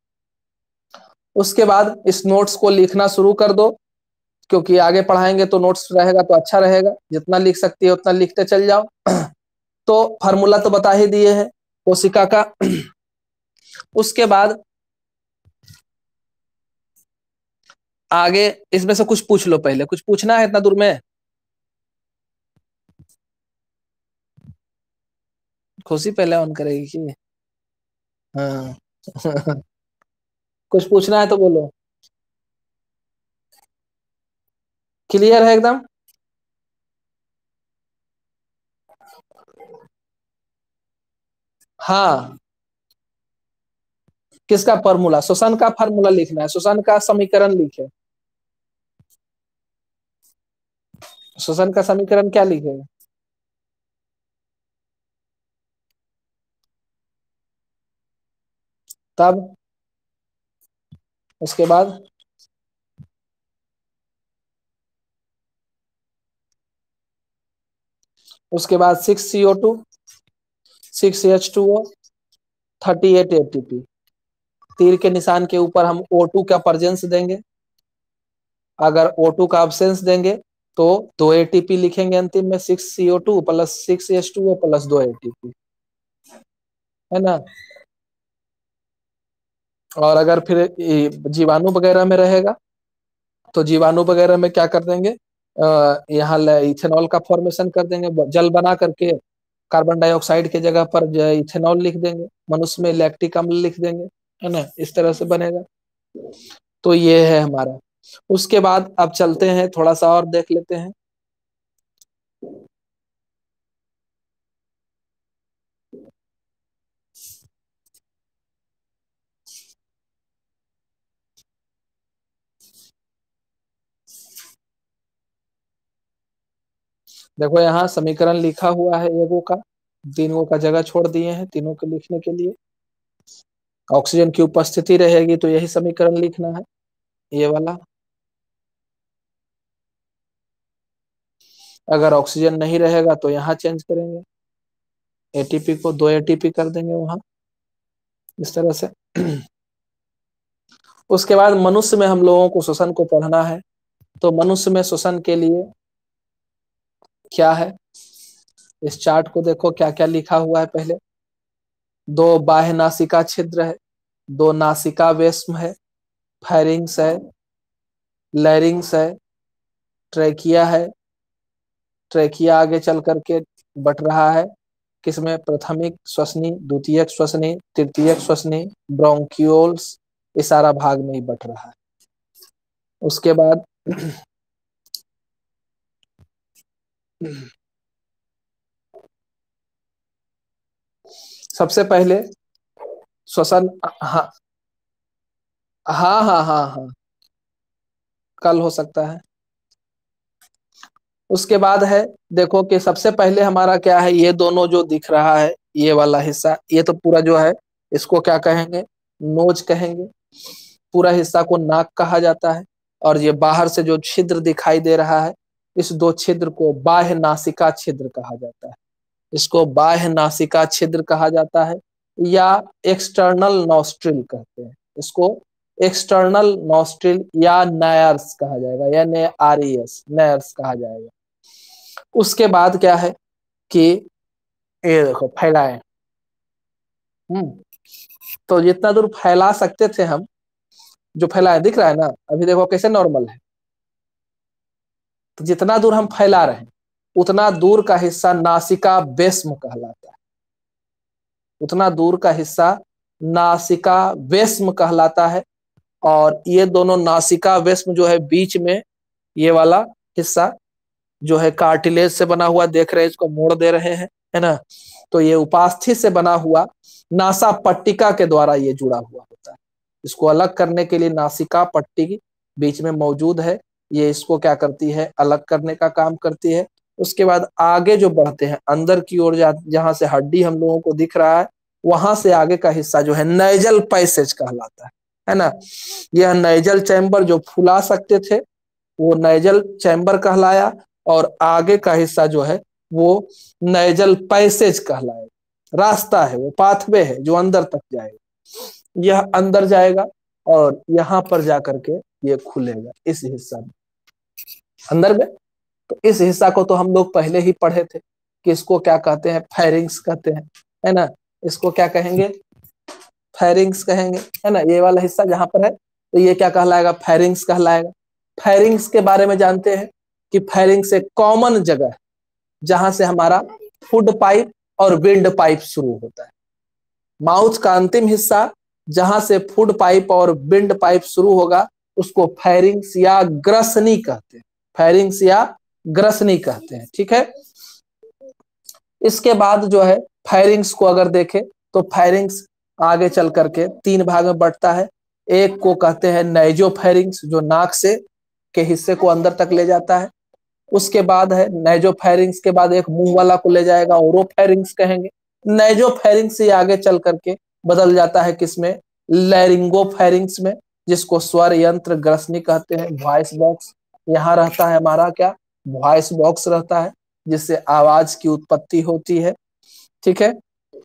Speaker 1: उसके बाद इस नोट्स को लिखना शुरू कर दो, क्योंकि आगे पढ़ाएंगे तो नोट्स रहेगा तो अच्छा रहेगा, जितना लिख सकती है उतना लिखते चल जाओ। तो फार्मूला तो बता ही दिए हैं कोशिका का। उसके बाद आगे इसमें से कुछ पूछ लो, पहले कुछ पूछना है इतना दूर में। खुशी पहले ऑन करेगी कि हाँ। कुछ पूछना है तो बोलो, क्लियर है एकदम। हाँ, किसका फार्मूला, श्वसन का फार्मूला लिखना है, श्वसन का समीकरण लिखे। श्वसन का समीकरण क्या लिखेगा, तब उसके बाद उसके बाद 6CO2, 6H2O, 38 ATP। तीर के निशान के ऊपर हम O2 का प्रेजेंस देंगे, अगर O2 का अब्सेंस देंगे तो 2 ATP लिखेंगे अंतिम में, 6CO2 plus 6H2O plus 2 ATP, है ना। और अगर फिर जीवाणु वगैरह में रहेगा तो जीवाणु वगैरह में क्या कर देंगे, यहाँ इथेनॉल का फॉर्मेशन कर देंगे, जल बना करके कार्बन डाइऑक्साइड के जगह पर जो है इथेनॉल लिख देंगे, मनुष्य में लैक्टिक अम्ल लिख देंगे, है ना, इस तरह से बनेगा। तो ये है हमारा। उसके बाद अब चलते हैं, थोड़ा सा और देख लेते हैं। देखो यहाँ समीकरण लिखा हुआ है एगो का, तीनों का जगह छोड़ दिए हैं तीनों के लिखने के लिए। ऑक्सीजन की उपस्थिति रहेगी तो यही समीकरण लिखना है, ये वाला। अगर ऑक्सीजन नहीं रहेगा तो यहाँ चेंज करेंगे, एटीपी को 2 ATP कर देंगे वहां, इस तरह से। उसके बाद मनुष्य में हम लोगों को श्वसन को पढ़ना है, तो मनुष्य में श्वसन के लिए क्या है, इस चार्ट को देखो क्या क्या लिखा हुआ है। पहले 2 बाह्य नासिका छिद्र है, 2 नासिका वेश्म है, फैरिंग्स है, लैरिंग्स है, ट्रैकिया है। ट्रैकिया आगे चल करके बट रहा है किसमें, प्राथमिक श्वसनी, द्वितीयक श्वसनी, तृतीयक श्वसनी, ब्रोंक्यूल्स, ये सारा भाग में ही बट रहा है। उसके बाद सबसे पहले श्वसन, हाँ हाँ हाँ हाँ हाँ, कल हो सकता है। उसके बाद है, देखो कि सबसे पहले हमारा क्या है, ये दोनों जो दिख रहा है, ये वाला हिस्सा, ये तो पूरा जो है, इसको क्या कहेंगे, नोज कहेंगे। पूरा हिस्सा को नाक कहा जाता है। और ये बाहर से जो छिद्र दिखाई दे रहा है, इस दो छिद्र को बाह्य नासिका छिद्र कहा जाता है। इसको बाह्य नासिका छिद्र कहा जाता है, या एक्सटर्नल नॉस्ट्रिल कहते हैं इसको। एक्सटर्नल नॉस्ट्रिल या नायर्स कहा जाएगा, या NARES, नायर्स कहा जाएगा। उसके बाद क्या है कि ये देखो फैलाए। हम्म तो जितना दूर फैला सकते थे हम, जो फैलाए दिख रहा है ना, अभी देखो कैसे नॉर्मल है। तो जितना दूर हम फैला रहे हैं, उतना दूर का हिस्सा नासिका बेस्म कहलाता है। उतना दूर का हिस्सा नासिका वेस्म कहलाता है। और ये दोनों नासिका वेस्म जो है, बीच में ये वाला हिस्सा जो है कार्टिलेज से बना हुआ, देख रहे हैं इसको मोड़ दे रहे हैं, है ना। तो ये उपास्थि से बना हुआ नासा पट्टिका के द्वारा ये जुड़ा हुआ होता है। इसको अलग करने के लिए नासिका पट्टी बीच में मौजूद है, ये इसको क्या करती है, अलग करने का काम करती है। उसके बाद आगे जो बढ़ते हैं अंदर की ओर, जहां से हड्डी हम लोगों को दिख रहा है, वहां से आगे का हिस्सा जो है नाइजल पैसेज कहलाता है ना। यह नाइजल चैम्बर जो फुला सकते थे, वो नाइजल चैम्बर कहलाया। और आगे का हिस्सा जो है, वो नाइजल पैसेज कहलाएगा। रास्ता है, वो पाथवे है जो अंदर तक जाएगा। यह अंदर जाएगा और यहाँ पर जाकर के ये खुलेगा इस हिस्सा में, अंदर में। तो इस हिस्सा को तो हम लोग पहले ही पढ़े थे कि इसको क्या कहते हैं, फेरिंग्स कहते हैं, है ना। इसको क्या कहेंगे, फेरिंग्स कहेंगे, है ना। ये वाला हिस्सा जहां पर है, तो ये क्या कहलाएगा, फेरिंग्स कहलाएगा। फेरिंग्स के बारे में जानते हैं कि फेरिंग्स एक कॉमन जगह है जहां से हमारा फूड पाइप और विंड पाइप शुरू होता है। माउथ का अंतिम हिस्सा जहां से फूड पाइप और विंड पाइप शुरू होगा, उसको फेरिंग्स या ग्रसनी कहते हैं। फेरिंग्स या ग्रसनी कहते हैं, ठीक है। इसके बाद जो है, फेरिंग्स को अगर देखें तो फेरिंग्स आगे चल करके तीन भाग में बढ़ता है। एक को कहते हैं नाइजोफेरिंग्स, जो नाक से के हिस्से को अंदर तक ले जाता है। उसके बाद है नाइजोफेरिंग्स के बाद एक मुंह वाला को ले जाएगा, ओरोफेरिंग्स कहेंगे। नाइजोफेरिंग्स से आगे चल करके बदल जाता है किसमें, लैरिंगोफेरिंग्स में, जिसको स्वर यंत्र ग्रसनी कहते हैं। वॉइस बॉक्स यहाँ रहता है हमारा, क्या, वॉइस बॉक्स रहता है, जिससे आवाज की उत्पत्ति होती है, ठीक है।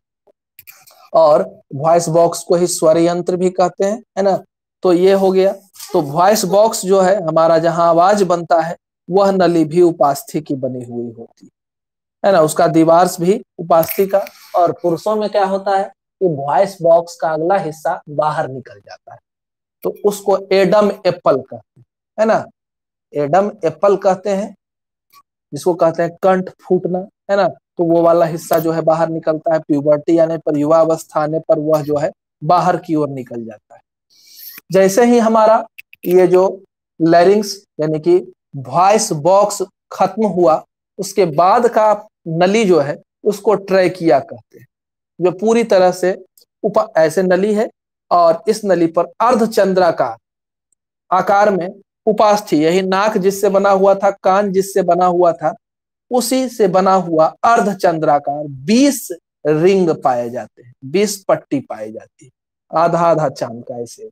Speaker 1: और वॉइस बॉक्स को ही स्वर यंत्र भी कहते हैं, है ना। तो ये हो गया। तो वॉइस बॉक्स जो है हमारा, जहां आवाज बनता है, वह नली भी उपास्थि की बनी हुई होती है ना। उसका दीवार भी उपास्थि का। और पुरुषों में क्या होता है कि वॉइस बॉक्स का अगला हिस्सा बाहर निकल जाता है, तो उसको एडम एप्पल कहते हैं, है ना। एडम एप्पल कहते हैं, जिसको कहते हैं कंठ फूटना, है ना। तो वो वाला हिस्सा जो है बाहर निकलता है। प्यूबर्टी आने पर, युवा अवस्था आने पर, वह जो है बाहर की ओर निकल जाता है। जैसे ही हमारा ये जो लैरिंग्स यानी कि वॉइस बॉक्स खत्म हुआ, उसके बाद का नली जो है, उसको ट्रैकिया कहते हैं, जो पूरी तरह से ऐसे नली है। और इस नली पर अर्धचंद्राकार आकार में उपास्थि, यही नाक जिससे बना हुआ था, कान जिससे बना हुआ था, उसी से बना हुआ अर्धचंद्राकार 20 रिंग पाए जाते हैं, 20 पट्टी पाई जाती है, आधा आधा चांद का ऐसे।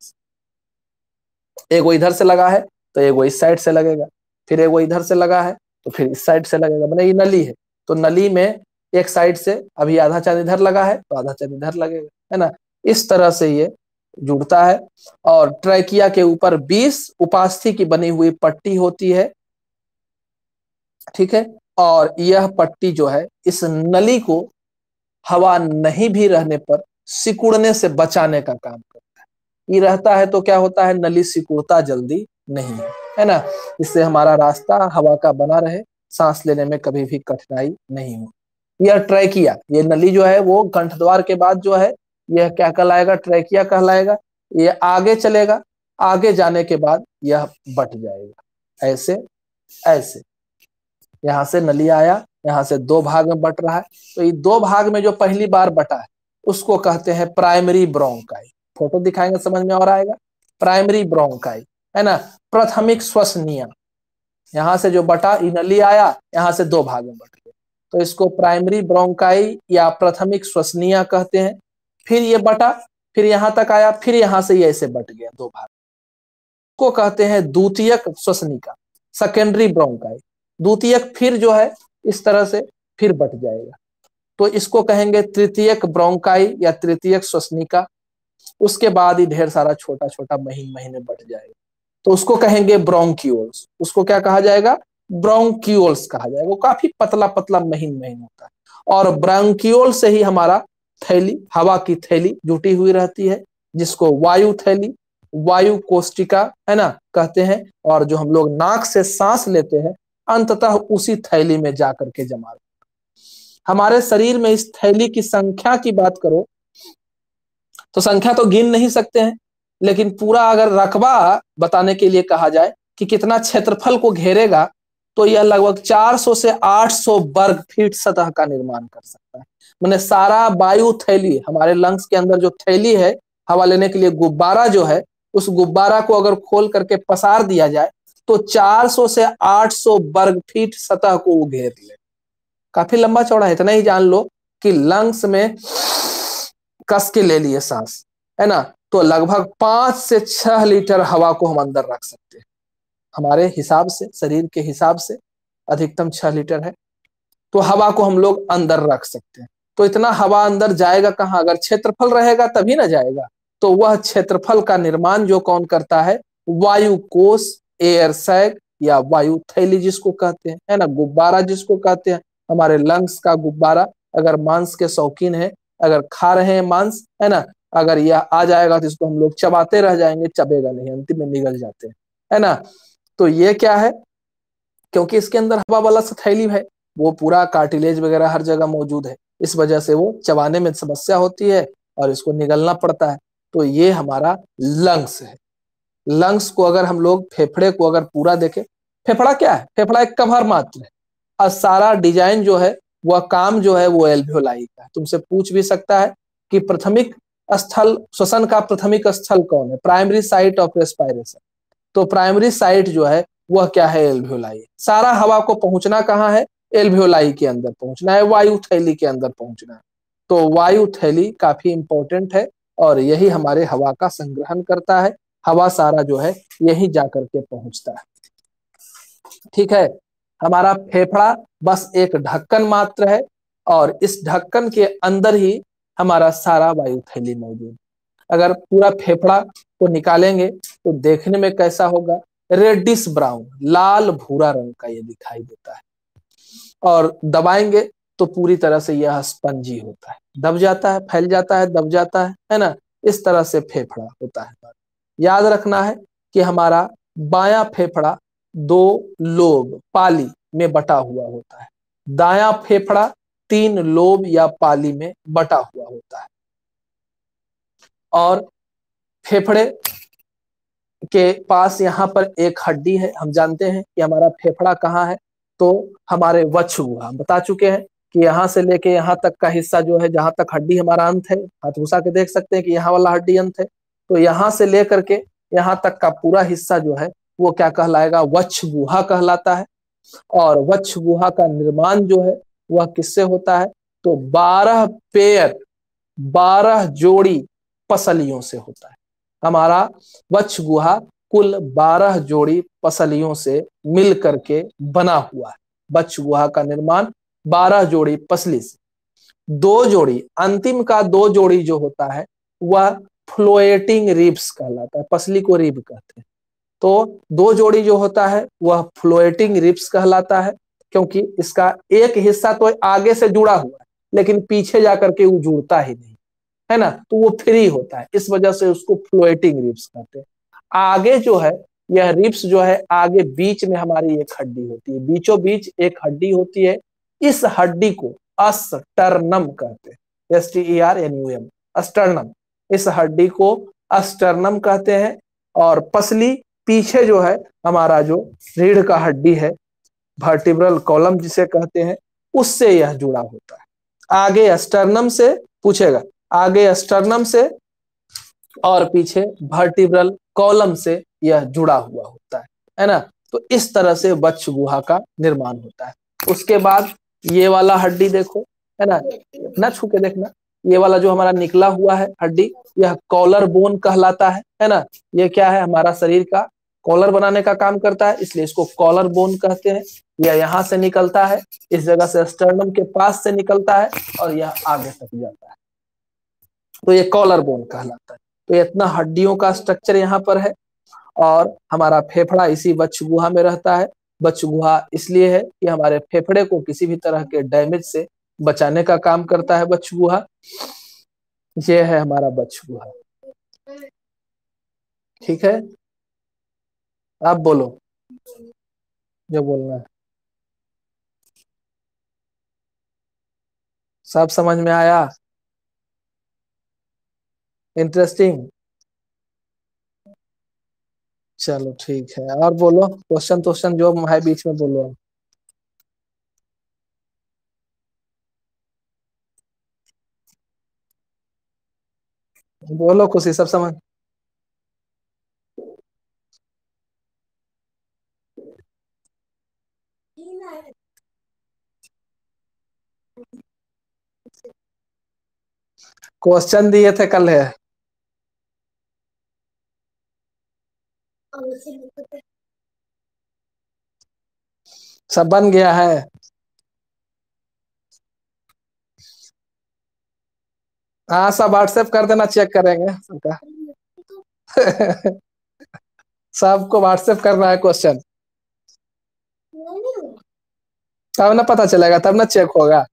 Speaker 1: एक वो इधर से लगा है तो एक वो इस साइड से लगेगा, फिर एक वो इधर से लगा है तो फिर इस साइड से लगेगा। मतलब ये नली है, तो नली में एक साइड से अभी आधा चांद इधर लगा है तो आधा चांद इधर लगेगा, है ना। इस तरह से ये जुड़ता है। और ट्रैकिया के ऊपर 20 उपास्थि की बनी हुई पट्टी होती है, ठीक है। और यह पट्टी जो है, इस नली को हवा नहीं भी रहने पर सिकुड़ने से बचाने का काम करता है। ये रहता है तो क्या होता है, नली सिकुड़ता जल्दी नहीं है ना। इससे हमारा रास्ता हवा का बना रहे, सांस लेने में कभी भी कठिनाई नहीं हो। यह ट्रैकिया, ये नली जो है वो कंठद्वार के बाद जो है, यह क्या कहलाएगा, ट्रैकिया कहलाएगा। ये आगे चलेगा, आगे जाने के बाद यह बट जाएगा, ऐसे ऐसे। यहाँ से नली आया, यहाँ से दो भाग में बट रहा है। तो ये दो भाग में जो पहली बार बटा है, उसको कहते हैं प्राइमरी ब्रोंकाई। फोटो दिखाएंगे समझ में और आएगा। प्राइमरी ब्रोंकाई, है ना, प्राथमिक श्वसनीय, यहां से जो बटा इनली आया, यहां से दो भाग में बट गया, तो इसको प्राइमरी ब्रोंकाई या प्राथमिक श्वसनीय कहते हैं। फिर ये बटा, फिर यहां तक आया, फिर यहां से ये ऐसे बट गया दो भाग, को कहते हैं द्वितीयक श्वसनिका, सेकेंडरी ब्रोंकाई। द्वितीयक फिर जो है इस तरह से फिर बट जाएगा, तो इसको कहेंगे तृतीयक ब्रोंकाई या तृतीयक श्वसनिका। उसके बाद ही ढेर सारा छोटा छोटा महीन महीने बट जाएगा, तो उसको कहेंगे ब्रोंक्यूल्स। उसको क्या कहा जाएगा? ब्रोंक्यूल्स कहा जाएगा। वो काफी पतला पतला महीन महीन होता है, और ब्रोंक्यूल से ही हमारा थैली, हवा की थैली जुटी हुई रहती है, जिसको वायु थैली, वायु कोष्टिका, है ना, कहते हैं। और जो हम लोग नाक से सांस लेते हैं, अंततः उसी थैली में जाकर के जमा रहता है। हमारे शरीर में इस थैली की संख्या की बात करो तो संख्या तो गिन नहीं सकते हैं, लेकिन पूरा अगर रकबा बताने के लिए कहा जाए कि कितना क्षेत्रफल को घेरेगा, तो यह लगभग 400 से 800 वर्ग फीट सतह का निर्माण कर सकता है। मैंने सारा वायु थैली, हमारे लंग्स के अंदर जो थैली है हवा लेने के लिए, गुब्बारा जो है, उस गुब्बारा को अगर खोल करके पसार दिया जाए तो 400 से 800 वर्ग फीट सतह को वो घेर ले। काफी लंबा चौड़ा है। इतना ही जान लो कि लंग्स में कस के ले लिए सांस, है ना, तो लगभग 5 से 6 लीटर हवा को हम अंदर रख सकते हैं। हमारे हिसाब से, शरीर के हिसाब से अधिकतम 6 लीटर है, तो हवा को हम लोग अंदर रख सकते हैं। तो इतना हवा अंदर जाएगा कहाँ? अगर क्षेत्रफल रहेगा तभी ना जाएगा। तो वह क्षेत्रफल का निर्माण जो कौन करता है? वायु कोश, एयर सैक या वायु थैली जिसको कहते हैं, है ना, गुब्बारा जिसको कहते हैं। हमारे लंग्स का गुब्बारा, अगर मांस के शौकीन है, अगर खा रहे हैं मांस, है ना, अगर यह आ जाएगा तो इसको हम लोग चबाते रह जाएंगे, चबेगा नहीं, अंतिम में निगल जाते हैं, है ना। तो ये क्या है? क्योंकि इसके अंदर हवा वाला थैली है, वो पूरा कार्टिलेज वगैरह हर जगह मौजूद है, इस वजह से वो चबाने में समस्या होती है और इसको निगलना पड़ता है। तो ये हमारा लंग्स है। लंग्स को अगर हम लोग, फेफड़े को अगर पूरा देखें, फेफड़ा क्या है? फेफड़ा एक कवर मात्र है, और सारा डिजाइन जो है, वह काम जो है वो एल्वियोलाई का है। तुमसे पूछ भी सकता है कि प्राथमिक स्थल, श्वसन का प्राथमिक स्थल कौन है? Primary site of respiration. तो प्राइमरी साइट जो है वह क्या है? एल्वियोलाई। सारा हवा को पहुंचना कहाँ है? एल्वियोलाई के अंदर पहुंचना है, वायु थैली के अंदर पहुंचना है। तो वायु थैली काफी इंपॉर्टेंट है, और यही हमारे हवा का संग्रहण करता है। हवा सारा जो है यही जाकर के पहुंचता है। ठीक है, हमारा फेफड़ा बस एक ढक्कन मात्र है, और इस ढक्कन के अंदर ही हमारा सारा वायु थैली मौजूद। अगर पूरा फेफड़ा को निकालेंगे तो देखने में कैसा होगा? रेडिश ब्राउन, लाल भूरा रंग का ये दिखाई देता है, और दबाएंगे तो पूरी तरह से यह स्पंजी होता है, दब जाता है, फैल जाता है, दब जाता है ना। इस तरह से फेफड़ा होता है। याद रखना है कि हमारा बायां फेफड़ा 2 लोब, पाली में बटा हुआ होता है, दायां फेफड़ा 3 लोब या पाली में बटा हुआ होता है। और फेफड़े के पास यहाँ पर एक हड्डी है। हम जानते हैं कि हमारा फेफड़ा कहाँ है, तो हमारे वक्षगुहा, हम बता चुके हैं कि यहाँ से लेके यहाँ तक का हिस्सा जो है, जहां तक हड्डी हमारा अंत है, हाथ घुसा के देख सकते हैं कि यहाँ वाला हड्डी अंत है, तो यहाँ से लेकर के यहाँ तक का पूरा हिस्सा जो है वो क्या कहलाएगा? वक्षगुहा कहलाता है। और वक्षगुहा का निर्माण जो है वह किससे होता है? तो 12 पेयर, 12 जोड़ी पसलियों से होता है। हमारा वक्षगुहा कुल 12 जोड़ी पसलियों से मिल करके बना हुआ है। वक्षगुहा का निर्माण 12 जोड़ी पसली से, 2 जोड़ी, अंतिम का 2 जोड़ी जो होता है वह फ्लोएटिंग रिब्स कहलाता है। पसली को रिब कहते हैं। तो 2 जोड़ी जो होता है वह फ्लोएटिंग रिब्स कहलाता है, क्योंकि इसका एक हिस्सा तो आगे से जुड़ा हुआ है, लेकिन पीछे जाकर के वो जुड़ता ही नहीं, है ना, तो वो फ्री होता है, इस वजह से उसको फ्लोएटिंग रिब्स कहते हैं। आगे जो है, यह रिब्स जो है, आगे बीच में हमारी एक हड्डी होती है, बीचों बीच एक हड्डी होती है। इस हड्डी को अस्टर्नम कहते हैं, STERNUM, अस्टर्नम। इस हड्डी को अस्टर्नम कहते हैं। और पसली पीछे जो है, हमारा जो रीढ़ का हड्डी है, वर्टिब्रल कॉलम जिसे कहते हैं, उससे यह जुड़ा होता है। आगे अस्टर्नम से, पूछेगा, आगे अस्टर्नम से और पीछे वर्टिब्रल कॉलम से यह जुड़ा हुआ होता है ना। तो इस तरह से वक्ष गुहा का निर्माण होता है। उसके बाद ये वाला हड्डी देखो, है ना, ना छू के देखना, ये वाला जो हमारा निकला हुआ है हड्डी, यह कॉलर बोन कहलाता है ना। ये क्या है, हमारा शरीर का कॉलर बनाने का काम करता है, इसलिए इसको कॉलर बोन कहते हैं। यह यहाँ से निकलता है, इस जगह से स्टर्नम के पास से निकलता है और यह आगे तक जाता है, तो ये कॉलर बोन कहलाता है। तो इतना हड्डियों का स्ट्रक्चर यहाँ पर है। और हमारा फेफड़ा इसी वक्ष गुहा में रहता है। वक्ष गुहा इसलिए है कि हमारे फेफड़े को किसी भी तरह के डैमेज से बचाने का काम करता है वक्ष गुहा। ये है हमारा वक्ष गुहा। ठीक है, आप बोलो जो बोलना है। सब समझ में आया? इंटरेस्टिंग। चलो ठीक है, और बोलो, क्वेश्चन क्वेश्चन जो है बीच में बोलो। बोलो खुशी, सब समझ। क्वेश्चन दिए थे कल है। सब बन गया है। हाँ, सब व्हाट्सएप कर देना, चेक करेंगे सबका। सबको व्हाट्सएप करना है क्वेश्चन, तब ना पता चलेगा, तब ना चेक होगा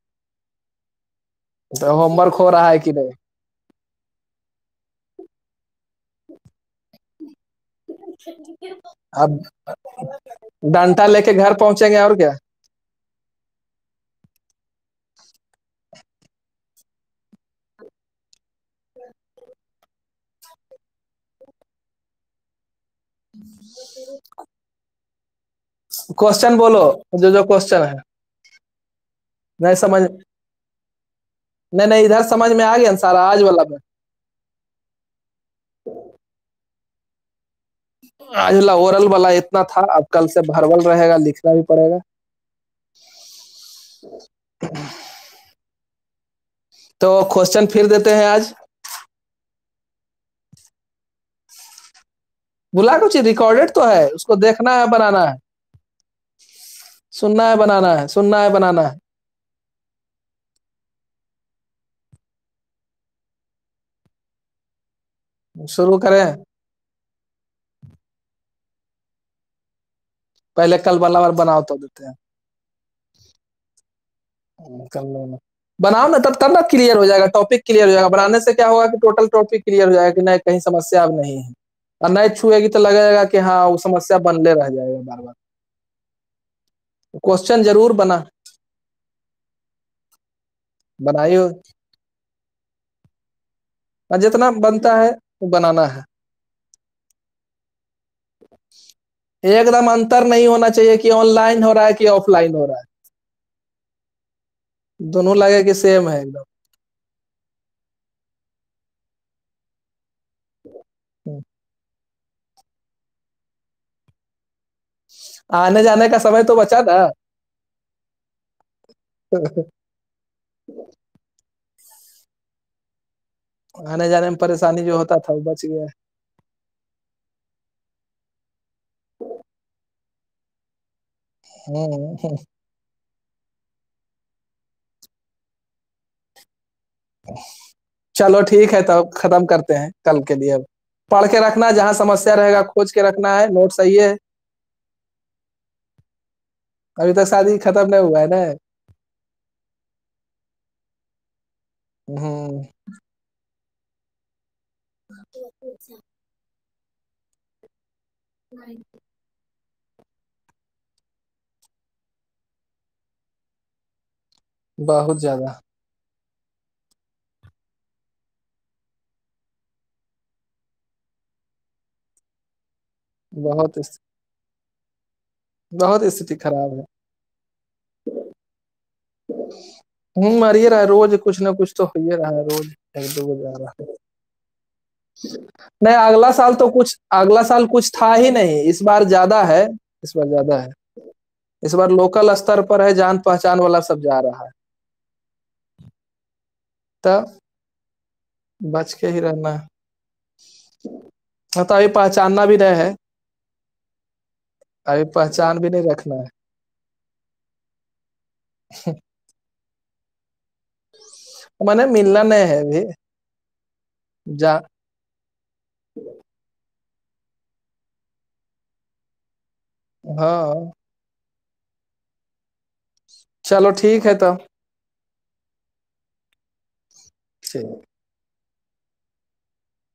Speaker 1: तो होमवर्क हो रहा है कि नहीं। अब डंडा लेके घर पहुंचेंगे और क्या। क्वेश्चन बोलो, जो जो क्वेश्चन है। नहीं समझ, नहीं नहीं, इधर समझ में आ गया ना सारा आज वाला में। आज वाला ओरल वाला इतना था, अब कल से भरवल रहेगा, लिखना भी पड़ेगा। तो क्वेश्चन फिर देते हैं आज। बुला कुछ रिकॉर्डेड तो है, उसको देखना है, बनाना है, सुनना है, बनाना है, सुनना है, बनाना है। शुरू करें? पहले कल वाला और बनाओ तो देते हैं। कर लो ना, बनाओ ना, तब तब ना क्लियर हो जाएगा, टॉपिक क्लियर हो जाएगा। बनाने से क्या होगा कि टोटल टॉपिक क्लियर हो जाएगा कि नहीं, कहीं समस्या अब नहीं है। और नहीं छुएगी तो लगेगा कि हाँ वो समस्या बनले रह जाएगा बार बार। क्वेश्चन जरूर बना, बनाइए, और जितना बनता है वो बनाना है। एकदम अंतर नहीं होना चाहिए कि ऑनलाइन हो रहा है कि ऑफलाइन हो रहा है, दोनों लगे कि सेम है एकदम। आने जाने का समय तो बचा ना। आने जाने में परेशानी जो होता था वो बच गया। हम्म। चलो ठीक है, तब खत्म करते हैं कल के लिए। अब पढ़ के रखना, जहां समस्या रहेगा खोज के रखना है, नोट सही है। अभी तक शादी खत्म नहीं हुआ है ना। हम्म। बहुत ज्यादा। बहुत बहुत स्थिति खराब है। मर ही रहा है रोज, कुछ ना कुछ तो हो ही रहा है रोज, एक दो जा रहा है। नहीं, अगला साल कुछ था ही नहीं, इस बार ज्यादा है। इस बार ज्यादा है। इस बार लोकल स्तर पर है, जान पहचान वाला सब जा रहा है। तब बच के ही रहना है। हाँ, तो अभी पहचानना भी नहीं है। अभी पहचान भी नहीं रखना है। मैंने मिलना नहीं है अभी। जा हाँ, चलो ठीक है तब। ठीक।